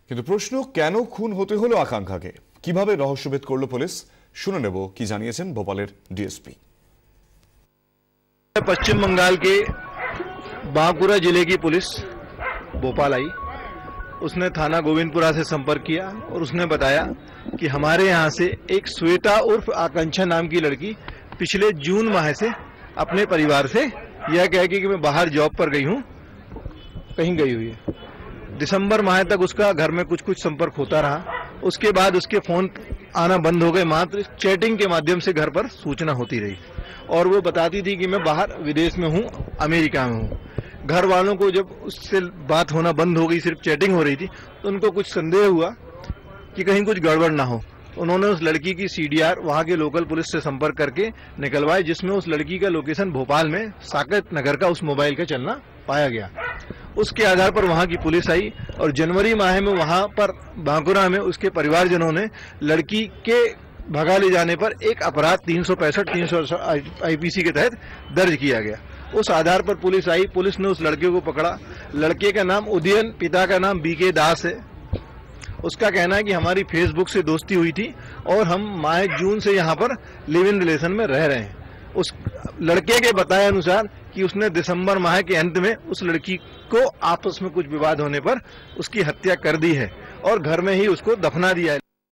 কিন্তু প্রশ্ন, কেন খুন হতে হলো আকাঙ্ক্ষাকে? কিভাবে রহস্যভেদ করলো পুলিশ? শুনে নেব কি জানিয়েছেন ভোপালের डीएसपी। पश्चिम बंगाल के बांकुरा जिले की पुलिस भोपाल आई। उसने थाना गोविंदपुरा से संपर्क किया और उसने बताया कि हमारे यहाँ से एक श्वेता उर्फ आकांक्षा नाम की लड़की पिछले जून माह से अपने परिवार से यह कह के कि मैं बाहर जॉब पर गई हूँ, कहीं गई हुई है। दिसंबर माह तक उसका घर में कुछ कुछ संपर्क होता रहा। उसके बाद उसके फोन आना बंद हो गए, मात्र चैटिंग के माध्यम से घर पर सूचना होती रही और वो बताती थी कि मैं बाहर विदेश में हूँ, अमेरिका में हूँ। घर वालों को जब उससे बात होना बंद हो गई, सिर्फ चैटिंग हो रही थी, तो उनको कुछ संदेह हुआ कि कहीं कुछ गड़बड़ ना हो। उन्होंने उस लड़की की सीडीआर वहां के लोकल पुलिस से संपर्क करके निकलवाए, जिसमें उस लड़की का लोकेशन भोपाल में साकेत नगर का उस मोबाइल का चलना पाया गया। उसके आधार पर वहां की पुलिस आई और जनवरी माह में वहां पर बांकुरा में उसके परिवारजनों ने लड़की के भगा ले जाने पर एक अपराध 365 आईपीसी के तहत दर्ज किया गया। उस आधार पर पुलिस आई, पुलिस ने उस लड़के को पकड़ा। लड़के का नाम उदयन, पिता का नाम बीके दास है। उसका कहना है कि हमारी फेसबुक से दोस्ती हुई थी और हम माह जून से यहाँ पर लिव इन रिलेशन में रह रहे हैं। उस लड़के के बताए अनुसार कि उसने दिसंबर माह के अंत में उस लड़की को आपस में कुछ विवाद होने पर उसकी हत्या कर दी है और घर में ही उसको दफना दिया है।